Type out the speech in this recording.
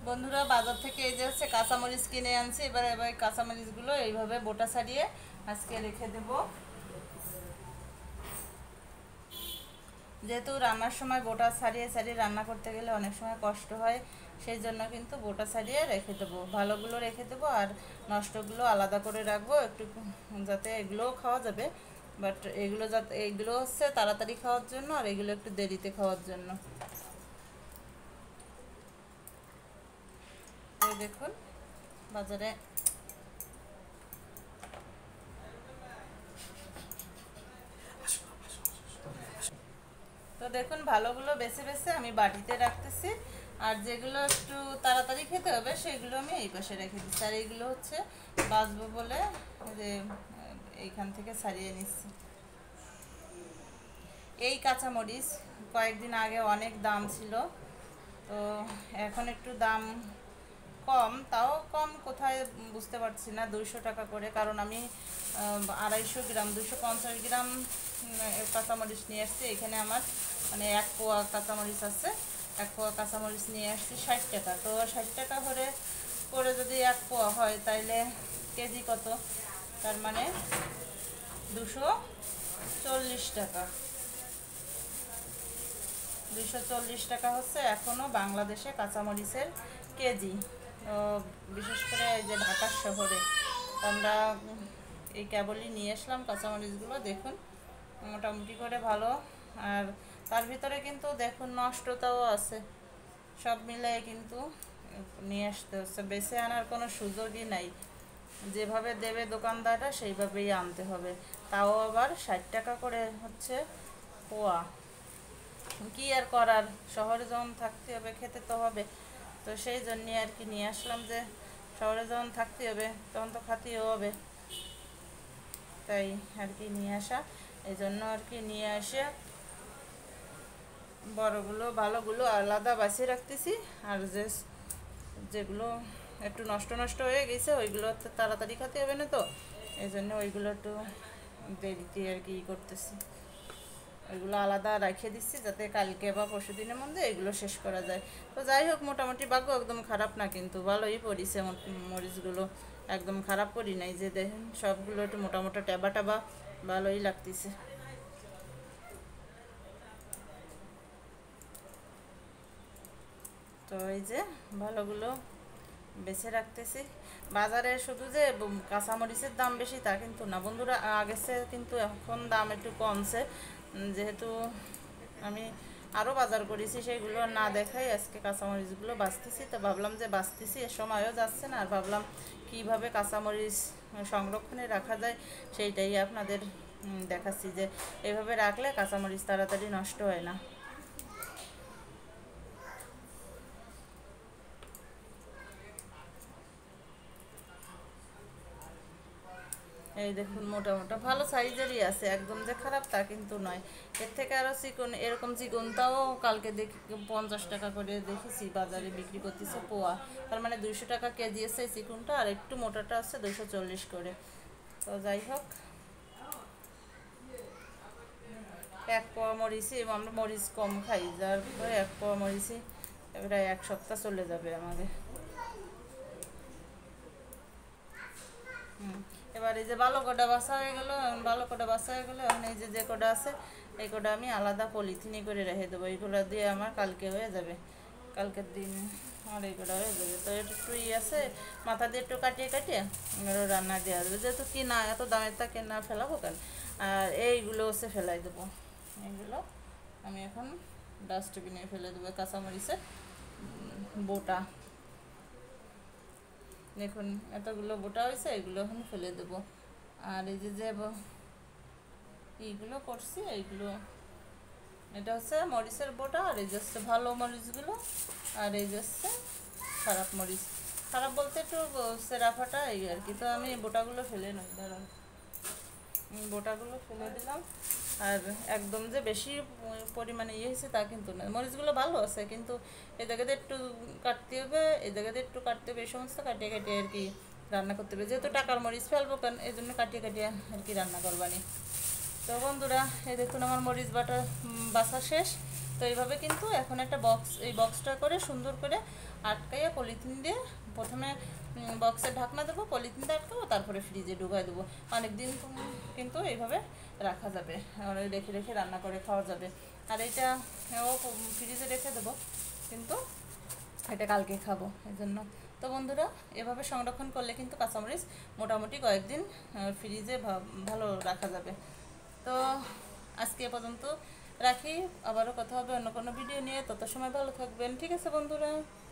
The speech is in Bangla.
বন্ধুরা বাজার থেকে এই যে হচ্ছে কাঁচামরিচ কিনে আনছি। এবার এবার কাঁচামরিচগুলো এইভাবে বোটা ছাড়িয়ে আজকে রেখে দেব। যেহেতু রান্নার সময় বোটা ছাড়িয়ে ছাড়িয়ে রান্না করতে গেলে অনেক সময় কষ্ট হয়, সেই জন্য কিন্তু বোটা ছাড়িয়ে রেখে দেবো। ভালোগুলো রেখে দেবো আর নষ্টগুলো আলাদা করে রাখবো একটু, যাতে এগুলোও খাওয়া যাবে। বাট এগুলো যাতে এইগুলো হচ্ছে তাড়াতাড়ি খাওয়ার জন্য আর এগুলো একটু দেরিতে খাওয়ার জন্য। দেখুন বাজারে তো দেখুন ভালোগুলো বেছে বেছে আমি বাটিতে রাখতেছি, আর যেগুলো একটু তাড়াতাড়ি খেতে হবে সেগুলো আমি এই পাশে রেখে দিচ্ছি। আর এইগুলো হচ্ছে বাঁচবো বলে যে এইখান থেকে ছাড়িয়ে নিচ্ছি। এই কাঁচামরিচ কয়েকদিন আগে অনেক দাম ছিল, তো এখন একটু দাম কম, তাও কম কোথায় বুঝতে পারছি না। 200 টাকা করে, কারণ আমি 250 গ্রাম 250 গ্রাম কাঁচামরিচ নিয়ে আসছি। এখানে আমার মানে 1 পোয়া কাঁচামরিচ আছে, 1 পোয়া কাঁচামরিচ নিয়ে আসছি 60 টাকা। তো 60 টাকা করে যদি 1 পোয়া হয় তাইলে কেজি কত, তার মানে 240 টাকা। 240 টাকা হচ্ছে এখনও বাংলাদেশে কাঁচামরিচের কেজি। বিশেষ করে এই যে ঢাকার শহরে আমরা এই কেবলই নিয়ে আসলাম কাঁচামরিচগুলো। দেখুন মোটামুটি করে ভালো, আর তার ভিতরে কিন্তু দেখুন নষ্টতাও আছে। সব মিলিয়ে কিন্তু নিয়ে আসতে হচ্ছে, বেছে আনার কোনো সুযোগই নাই। যেভাবে দেবে দোকানদাররা সেইভাবেই আনতে হবে, তাও আবার 60 টাকা করে হচ্ছে পোয়া। কি আর করার, শহরে যখন থাকতে হবে খেতে তো হবে। তো সেই জন্যে আর কি নিয়ে আসলাম, যে শহরে যখন থাকতে হবে তখন তো খাতেও হবে, তাই আর কি নিয়ে আসা। এই জন্য আর কি নিয়ে আসে বড়গুলো ভালোগুলো আলাদা বাছিয়ে রাখতেছি, আর যেগুলো একটু নষ্ট নষ্ট হয়ে গেছে ওইগুলো তাড়াতাড়ি খেতে হবে না, তো এই জন্য ওইগুলো একটু দেরিতে আর কি করতেছি। ওইগুলো আলাদা রেখে দিচ্ছি যাতে কালকে বা পরশু দিনের মধ্যে এগুলো শেষ করা যায়। তো যাই হোক, মোটামুটি ভাগ্য একদম খারাপ না, কিন্তু ভালোই পড়িছে মরিচগুলো, একদম খারাপ করি নাই। যে দেখেন সবগুলো একটু মোটা মোটা ট্যাবা ট্যাবা ভালোই লাগতেছে। তো এই যে ভালোগুলো বেছে রাখতেছি। বাজারে শুধু যে কাঁচামরিচের দাম বেশি তা কিন্তু না বন্ধুরা, আগের চেয়ে কিন্তু এখন দাম একটু কমছে। যেহেতু আমি আরও বাজার করেছি, সেগুলো না দেখাই আজকে কাঁচামরিচগুলো বাছতেছি। তো ভাবলাম যে বাছতেছি, এর সময়ও যাচ্ছে না, আর ভাবলাম কিভাবে কাঁচামরিচ সংরক্ষণে রাখা যায় সেইটাই আপনাদের দেখাচ্ছি, যে এভাবে রাখলে কাঁচামরিচ তাড়াতাড়ি নষ্ট হয় না। এই দেখুন মোটা মোটা ভালো সাইজেরই আছে, একদম যে খারাপ তা কিন্তু নয়। এর থেকে আরও চিকন, এরকম চিকনটাও কালকে দেখি 50 টাকা করে দেখেছি বাজারে বিক্রি করতেছে পোয়া। তার মানে 200 টাকা কেজি আছে চিকনটা, আর একটু মোটাটা আছে 240 করে। তো যাই হোক, 1 পোয়া মরিচই, আমরা মরিচ কম খাই, যার পরে 1 পোয়া মরিচই প্রায় 1 সপ্তাহ চলে যাবে আমাদের। এবার এই যে ভালো কটা বাছা হয়ে গেলো, ভালো কটা বাছা হয়ে গেলো। এখন এই যে কটা আছে এই কটা আমি আলাদা পলিথিনে করে রেখে দেবো। এইগুলো দিয়ে আমার কালকে হয়ে যাবে, কালকের দিন আমার এই কটা হয়ে যাবে। তো একটু আছে, মাথা দিয়ে একটু কাটিয়ে কাটিয়ে রান্না দেওয়া যাবে, যেহেতু কিনা এত দামের তা কেনা ফেলাবো কেন। আর এইগুলো হচ্ছে ফেলাই দেবো, এইগুলো আমি এখন ডাস্টবিনে ফেলে দেবো। কাঁচামরিচের বোটা দেখুন এতগুলো বোটা হয়েছে, এগুলো এখন ফেলে দেবো। আর এই যে এইগুলো করছি, এইগুলো এটা হচ্ছে মরিচের বোটা, আর এই যে হচ্ছে ভালো মরিচগুলো, আর এই যে হচ্ছে খারাপ মরিচ। খারাপ বলতে একটু সেরাফাটা এই আর কি। তো আমি বোটাগুলো ফেলে নই, দাঁড়ান বোটাগুলো ফেলে দিলাম। আর একদম যে বেশি পরিমাণে হয়েছে তা কিন্তু না, মরিচগুলো ভালো আছে, কিন্তু এই জায়গাতে একটু কাটতে হবে, এই জায়গাতে একটু কাটতে হবে, এই সমস্ত কাটিয়ে কাটিয়ে আর কি রান্না করতে হবে। যেহেতু টাকার মরিচ ফেলবো কেন, এই জন্য কাটিয়ে কাটিয়ে আর কি রান্না করবানি। তো বন্ধুরা এই দেখুন আমার মরিচ বাটা বাছা শেষ। তো এইভাবে কিন্তু এখন একটা বক্স, এই বক্সটা করে সুন্দর করে আটকাইয়া পলিথিন দিয়ে প্রথমে বক্সের ঢাকনা দেবো, পলিথিন দিয়ে আটকাবো, তারপরে ফ্রিজে ঢুকাই দেবো। অনেক দিন কিন্তু এইভাবে রাখা যাবে, রেখে রেখে রান্না করে খাওয়া যাবে। আর এইটা ফ্রিজে রেখে দেবো, কিন্তু এটা কালকে খাবো এই জন্য। তো বন্ধুরা, এভাবে সংরক্ষণ করলে কিন্তু কাঁচামরিচ মোটামুটি কয়েকদিন ফ্রিজে ভালো রাখা যাবে। তো আজকে এ পর্যন্ত রাখি, আবারও কথা হবে অন্য কোনো ভিডিও নিয়ে। তত সময় ভালো থাকবেন, ঠিক আছে বন্ধুরা।